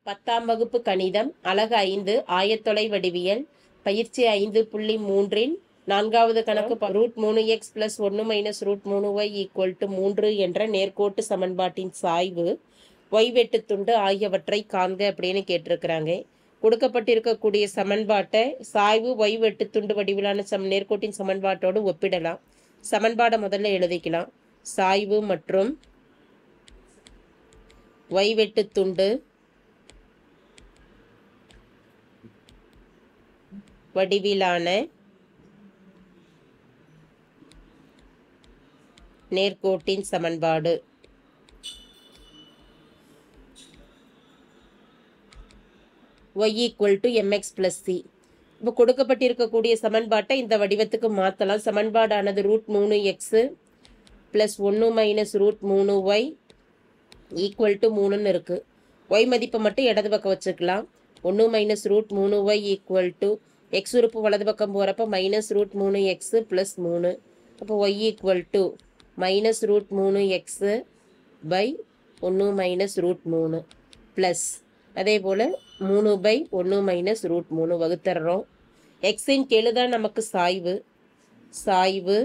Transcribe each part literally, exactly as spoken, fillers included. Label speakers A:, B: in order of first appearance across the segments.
A: பத்தாம் வகுப்பு கணிதம் அலகு ஐந்து ஆயத்தொலை வடிவியல் பயிற்சி ஐந்து புள்ளி மூன்றின் நான்காவது கணக்கு ரூட் மூணு எக்ஸ் பிளஸ் ஒன்று மைனஸ் ரூட் மூணு ஒய் ஈக்குவல் டு மூன்று என்ற நேர்கோட்டு சமன்பாட்டின் சாய்வு ஒய் வெட்டுத்துண்டு ஆகியவற்றை காண்க அப்படின்னு கேட்டிருக்கிறாங்க. கொடுக்கப்பட்டிருக்கக்கூடிய சமன்பாட்டை சாய்வு ஒய் வெட்டுத்துண்டு வடிவிலான சம் நேர்கோட்டின் சமன்பாட்டோடு ஒப்பிடலாம். சமன்பாடை முதல்ல எழுதிக்கலாம். சாய்வு மற்றும் ஒய் வெட்டுத்துண்டு வடிவிலான நேர்கோட்டின் சமன்பாடு. y equal to mx plus c. இப்போ கொடுக்கப்பட்டிருக்கக்கூடிய சமன்பாட்டை இந்த வடிவத்துக்கு மாற்றலாம். சமன்பாடானது ரூட் மூணு எக்ஸ் பிளஸ் ஒன்று மைனஸ் ரூட் மூணு ஒய் ஈக்குவல் டு மூணுன்னு இருக்கு. ஒய் மதிப்பை மட்டும் இடது பக்கம் வச்சுக்கலாம். ஒன்று மைனஸ் ரூட் மூணு ஒய் ஈக்குவல் டு எக்ஸ் உறுப்பு வலது பக்கம் போகிறப்ப மைனஸ் ரூட் மூணு எக்ஸு ப்ளஸ் மூணு. அப்போ y equal to minus root மூணு எக்ஸு பை ஒன்று மைனஸ் ரூட் மூணு ப்ளஸ் அதே போல் மூணு பை ஒன்று மைனஸ் ரூட் மூணு வகுத்துறோம். எக்ஸின் கீழே தான் நமக்கு சாய்வு. சாய்வு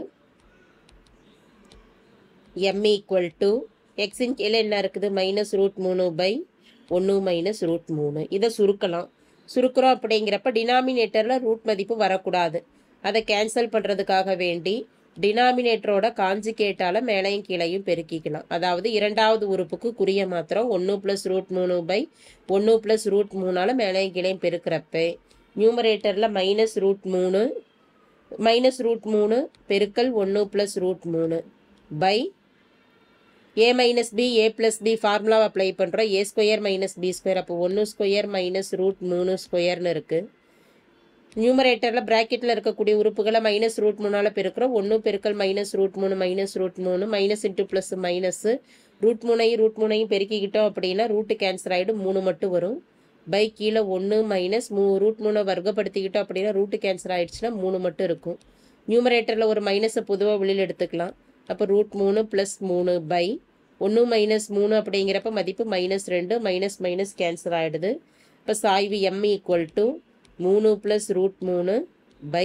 A: எம் ஈக்குவல் டு எக்ஸின் கீழே என்ன இருக்குது மைனஸ் ரூட் மூணு பை ஒன்று மைனஸ் ரூட் மூணு. இதை சுருக்கலாம். சுருக்கிறோம் அப்படிங்கிறப்ப டினாமினேட்டரில் ரூட் மதிப்பு வரக்கூடாது. அதை கேன்சல் பண்ணுறதுக்காக வேண்டி டினாமினேட்டரோட காஞ்சிகேட்டால் மேலையும் கீழையும் பெருக்கிக்கலாம். அதாவது இரண்டாவது உறுப்புக்கு குறிய மாத்திரம் ஒன்று ப்ளஸ் ரூட் மூணு பை ஒன்று ப்ளஸ் ரூட் மூணால் மேலையும் கீழையும் பெருக்கிறப்ப நியூமரேட்டரில் மைனஸ் ரூட் மூணு மைனஸ் ரூட் மூணு பெருக்கல் ஒன்று ப்ளஸ் ரூட் மூணு by a minus b a plus b ஃபார்முலாவை அப்ளை பண்ணுறோம். A square minus b square. அப்போ ஒன்று ஸ்கொயர் மைனஸ் ரூட் மூணு ஸ்கொயர்னு இருக்குது. நியூமரேட்டரில் ப்ராக்கெட்டில் இருக்கக்கூடிய உறுப்புகளை மைனஸ் ரூட் மூணால் பெருக்கிறோம். ஒன்று பெருக்கல் மைனஸ் ரூட் மூணு மைனஸ் ரூட் மூணு minus into plus minus root மூணையும் ரூட் மூணையும் பெருக்கிக்கிட்டோம் அப்படின்னா ரூட்டு கேன்சல் ஆகிடும். மூணு மட்டும் வரும். பை கீழே ஒன்று மைனஸ் மூ ரூட் மூணை வர்க்கப்படுத்திக்கிட்டோம் அப்படின்னா ரூட்டு கேன்சல் ஆகிடுச்சுன்னா மூணு மட்டும் இருக்கும். நியூமரேட்டரில் ஒரு மைனஸை பொதுவாக வெளியில் எடுத்துக்கலாம். அப்போ ரூட் மூணு ப்ளஸ் மூணு பை ஒன்று மைனஸ் மூணு அப்படிங்கிறப்ப மதிப்பு மைனஸ் ரெண்டு மைனஸ் மைனஸ் கேன்சல் ஆகிடுது. இப்போ சாய்வு எம் ஈக்குவல் டு மூணு ப்ளஸ் ரூட் மூணு பை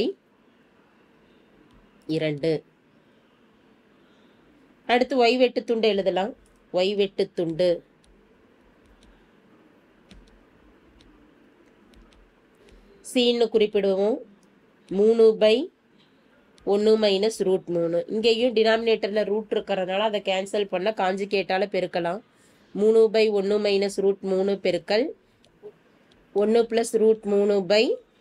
A: இரண்டு. அடுத்து ஒய் வெட்டுத்துண்டு எழுதலாம். ஒய் வெட்டுத்துண்டு சீன்னு குறிப்பிடுவோம். மூணு பை ஒன்று மைனஸ் ரூட் மூணு. இங்கேயும் டினாமினேட்டரில் ரூட் இருக்கிறதுனால அதை கேன்சல் பண்ண காஞ்சிகேட்டால் பெருக்கலாம். மூணு பை ஒன்று மைனஸ் ரூட் மூணு பெருக்கல் ஒன்று ப்ளஸ் ரூட் மூணு பை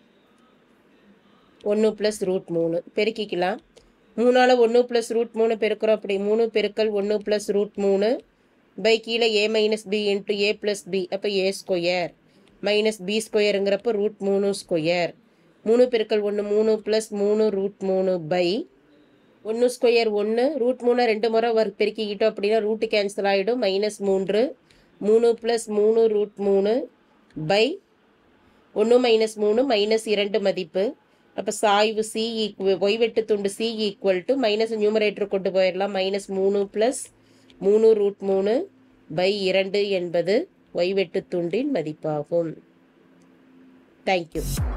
A: ஒன்று ப்ளஸ் ரூட் மூணு பெருக்கிக்கலாம். மூணால் ஒன்று ப்ளஸ் ரூட் மூணு பெருக்கிறோம். அப்படி மூணு பெருக்கல் ஒன்று ப்ளஸ் ரூட் மூணு பை கீழே a minus b into a plus b. அப்போ ஏ ஸ்கொயர் மைனஸ் பி ஸ்கொயருங்கிறப்போ ரூட் மூணு ஸ்கொயர். மூணு பெருக்கல் ஒன்று மூணு ப்ளஸ் மூணு ரூட் மூணு பை ஒன்று ஸ்கொயர் ஒன்று ரூட் மூணு ரெண்டு முறை வர் பெருக்கிக்கிட்டோம் அப்படின்னா ரூட்டு கேன்சல் ஆகிடும். மைனஸ் மூன்று மூணு ப்ளஸ் மூணு ரூட் மூணு பை ஒன்று மைனஸ் மூணு மைனஸ் இரண்டு மதிப்பு. அப்போ சாய்வு சி ஈக்குவல் ஒய் வெட்டுத்துண்டு c equal to minus numerator கொண்டு போயிடலாம். மைனஸ் மூணு ப்ளஸ் மூணு ரூட் மூணு பை இரண்டு என்பது ஒய் வெட்டுத்துண்டின் மதிப்பாகும். தேங்க்யூ.